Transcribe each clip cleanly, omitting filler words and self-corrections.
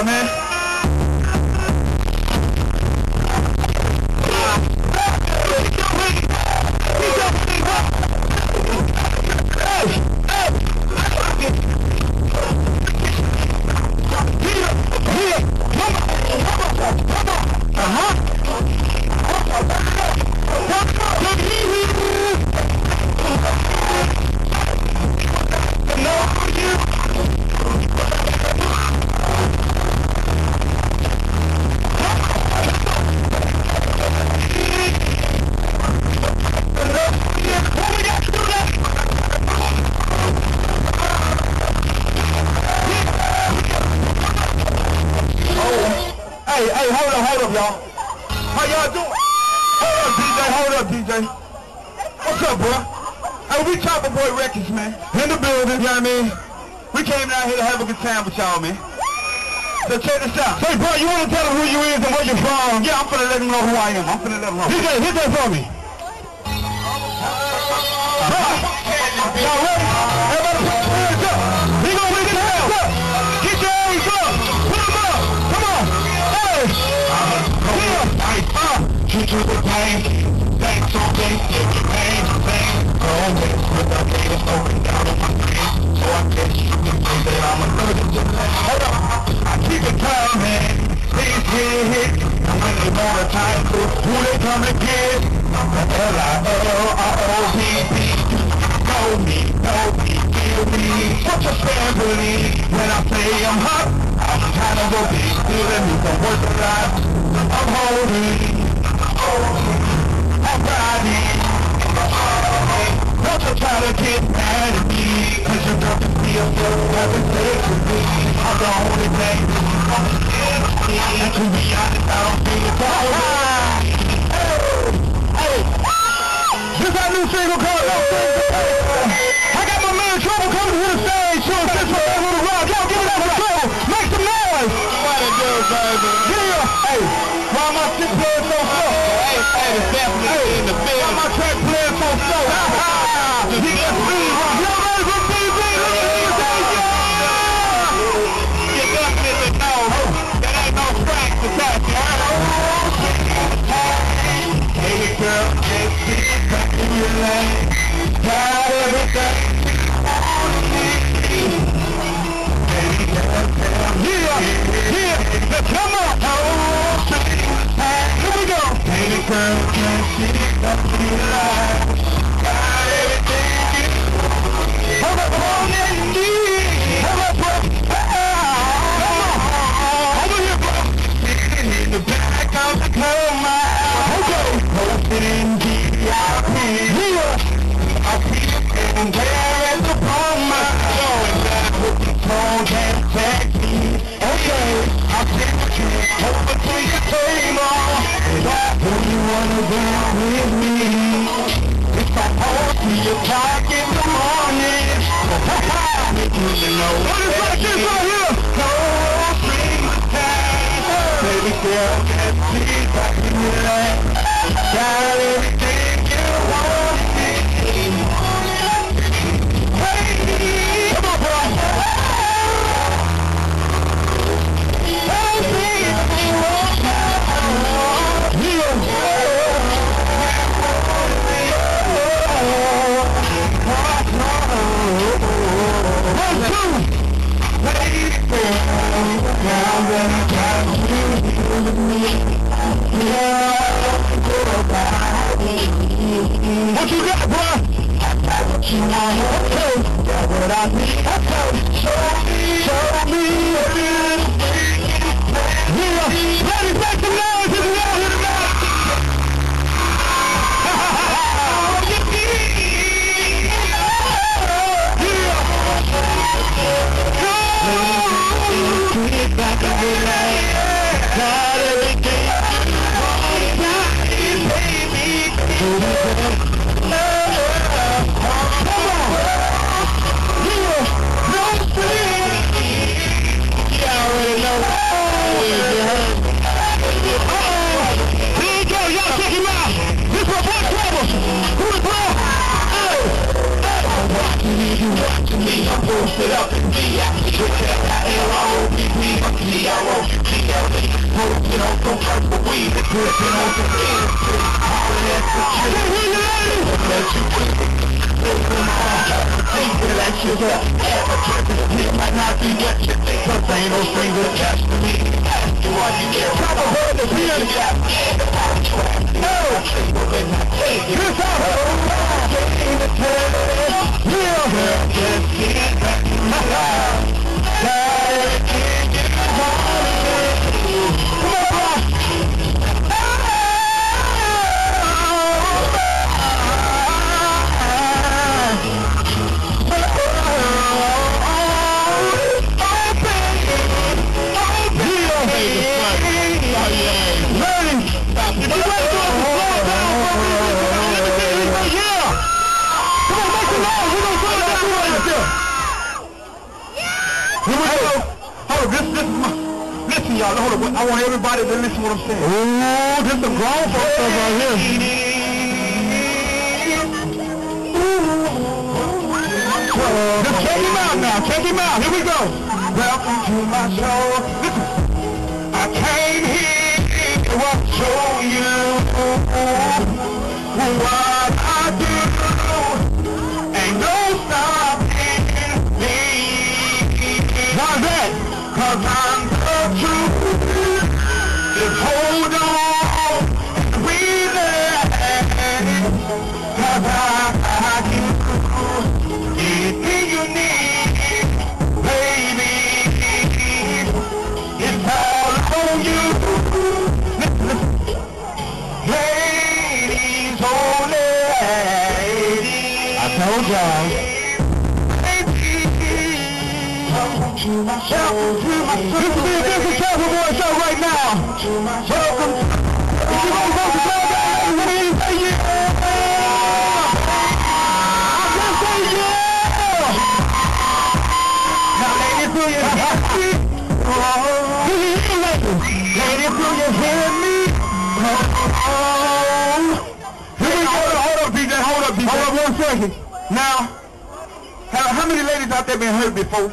man. Hey, hold up, y'all. How y'all doing? Hold up, DJ. What's up, bro? Hey, we Chopper Boy Records, man. In the building, you know what I mean? We came down here to have a good time with y'all, man. So check this out. Say, bro, you want to tell them who you is and where you're from? Yeah, I'm finna let them know who I am. I'm finna let them know. DJ, hit that for me. Y'all ready? Everybody put your hands up. We gonna make it hell. Get your hands up. Put them up. Come on. Hey. Shoot you the pain. Thanks on things. Take your pain. Always with the haters open down on my face. So I guess you can say that I'm a virgin to that. Hold up. I keep it coming. Things hit. And when they want a title, who they come to get? L-I-L-R-O-B-B. Know me, feel me. What you stand with me? When I say I'm hot, I'm kind of a big deal and you can work a lot. I'm holding, I'm riding. Don't you try to get mad at me, cause you don't feel so every day to me. I'm the only thing and to be honest, I don't feel it all right. Hey, this our new single called No Things to Pay. I got my man Trouble coming to the stage, so this my man Lilrobb. Y'all give it up for Trouble. Make some noise. What it do, baby? Yeah. Hey, why my shit playing so slow? Hey, it's definitely in the building. Why my track playing so slow? He got speed rock. Y'all ready for TV? You definitely know that ain't no scratch to touch. Hey, girl, just sit back in your lane. Got everything. Yeah, now come on. Here we go. Baby girl, just sit back in your lane. Got everything. Hold up on that knee. Hold up, bro. Over here, bro. Sitting in the back of the car, okay. Posted in VIP. Yeah. I feel and there is a promise. Going back with the phone and taxi. Okay. I'll sit with you over to your table. Do you wanna go with me? If I hold to your clock in the morning. You know what is like this right here? No strings attached. Baby girl, just sit back in your lap. Got everything you want. Come on, bro. What you got, bro? I got what you want. Okay. Got what I need. Okay. Show me. Yeah. Ready, back to noise if you out here tonight. Yeah. Back in your life. Got everything. Baby. You watching me, I'm posted up in VIP. L-O-B-B-C-R-O-U-T-L-E. Posting on some purple weed, dripping on some industry. Hollering at security. Let you keep it. Listen on. Think relax yourself. It might not be what you think, 'cause ain't no strings attached to me. Ask you what you care. Top of her, the PM. No. This out. Listen, y'all, hold on. I want everybody to listen to what I'm saying. Ooh, this some grown folks right here. Just check him out now. Check him out. Here we go. Welcome to my show. Listen. I came here to show you what I do. Ain't no stopping me. Why's that? 'Cause I'm the truth. Just hold on and breathe it. 'Cause I can anything you need, baby. It's all on you. Listen. Ladies, oh ladies. I told y'all. This is the Official Travel Boy Show right now. Welcome. If you want to go to Travel, let me say yeah. I can say yeah. Now ladies, do you hear me? Ladies, do you hear me? Hold up, DJ. Hold up 1 second. Now, how many ladies out there been hurt before?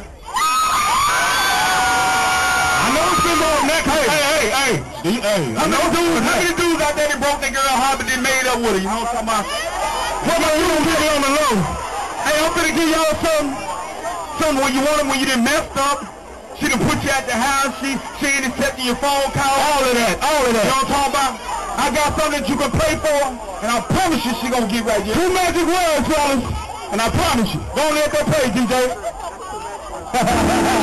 Hey. How many dudes out there that broke their girl heart but then made up with her? You know what I'm talking about? What about you really on the low? Hey, I'm finna give y'all something when you want them, when you done messed up. She done put you at the house, she ain't accepting your phone call. All of that. You know what I'm talking about? I got something that you can pay for, and I promise you she gonna get right here. 2 magic words, fellas, and I promise you. Go on let that pay, DJ.